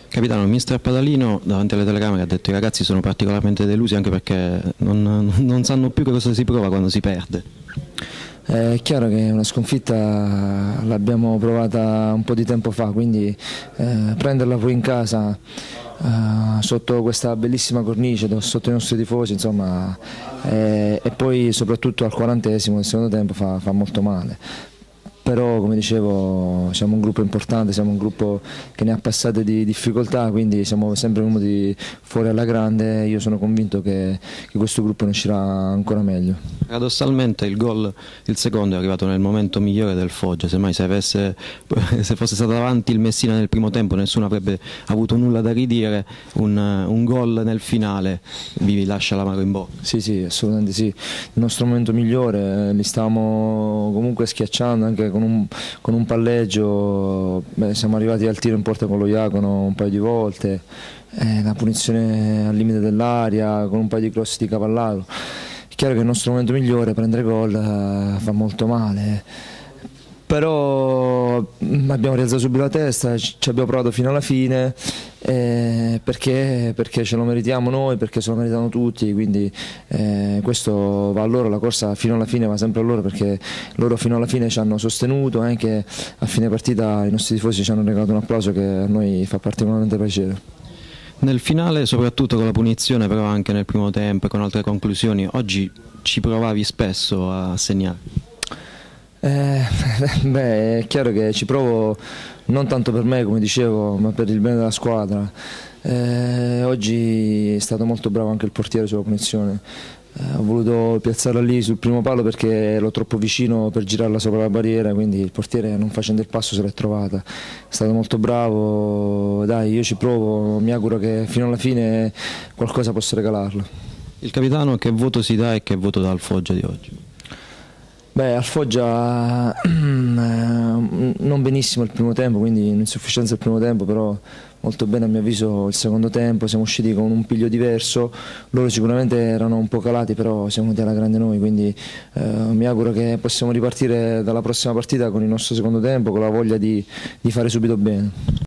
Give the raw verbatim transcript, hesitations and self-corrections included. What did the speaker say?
Capitano, il mister Padalino davanti alle telecamere ha detto che i ragazzi sono particolarmente delusi anche perché non, non sanno più che cosa si prova quando si perde. È chiaro che una sconfitta l'abbiamo provata un po' di tempo fa, quindi eh, prenderla poi in casa eh, sotto questa bellissima cornice, sotto i nostri tifosi, insomma, eh, e poi soprattutto al quarantesimo del secondo tempo fa, fa molto male. Però, come dicevo, siamo un gruppo importante, siamo un gruppo che ne ha passate di difficoltà, quindi siamo sempre venuti fuori alla grande. Io sono convinto che, che questo gruppo ne uscirà ancora meglio. Paradossalmente il gol, il secondo, è arrivato nel momento migliore del Foggia. Semmai se, avesse, se fosse stato davanti il Messina nel primo tempo nessuno avrebbe avuto nulla da ridire. Un, un gol nel finale vi lascia l'amaro in bocca. Sì, sì, assolutamente sì. Il nostro momento migliore, li stavamo comunque schiacciando anche con un, con un palleggio. Beh, siamo arrivati al tiro in porta con lo Iacono un paio di volte, eh, la punizione al limite dell'aria con un paio di cross di Cavallaro. È chiaro che il nostro momento migliore, prendere gol, eh, fa molto male, però abbiamo rialzato subito la testa, ci abbiamo provato fino alla fine, eh, perché, perché ce lo meritiamo noi, perché se lo meritano tutti, quindi eh, questo va a loro, la corsa fino alla fine va sempre a loro, perché loro fino alla fine ci hanno sostenuto, anche a fine partita i nostri tifosi ci hanno regalato un applauso che a noi fa particolarmente piacere. Nel finale, soprattutto con la punizione, però anche nel primo tempo e con altre conclusioni, oggi ci provavi spesso a segnare. Eh, beh, è chiaro che ci provo non tanto per me, come dicevo, ma per il bene della squadra. Eh, oggi è stato molto bravo anche il portiere sulla punizione. Eh, ho voluto piazzarla lì sul primo palo perché ero troppo vicino per girarla sopra la barriera, quindi il portiere, non facendo il passo, se l'è trovata. È stato molto bravo, dai, io ci provo, mi auguro che fino alla fine qualcosa possa regalarlo. Il capitano che voto si dà e che voto dà al Foggia di oggi? Beh, al Foggia non benissimo il primo tempo, quindi un'insufficienza il primo tempo, però molto bene a mio avviso il secondo tempo. Siamo usciti con un piglio diverso, loro sicuramente erano un po' calati, però siamo venuti alla grande noi, quindi eh, mi auguro che possiamo ripartire dalla prossima partita con il nostro secondo tempo, con la voglia di, di fare subito bene.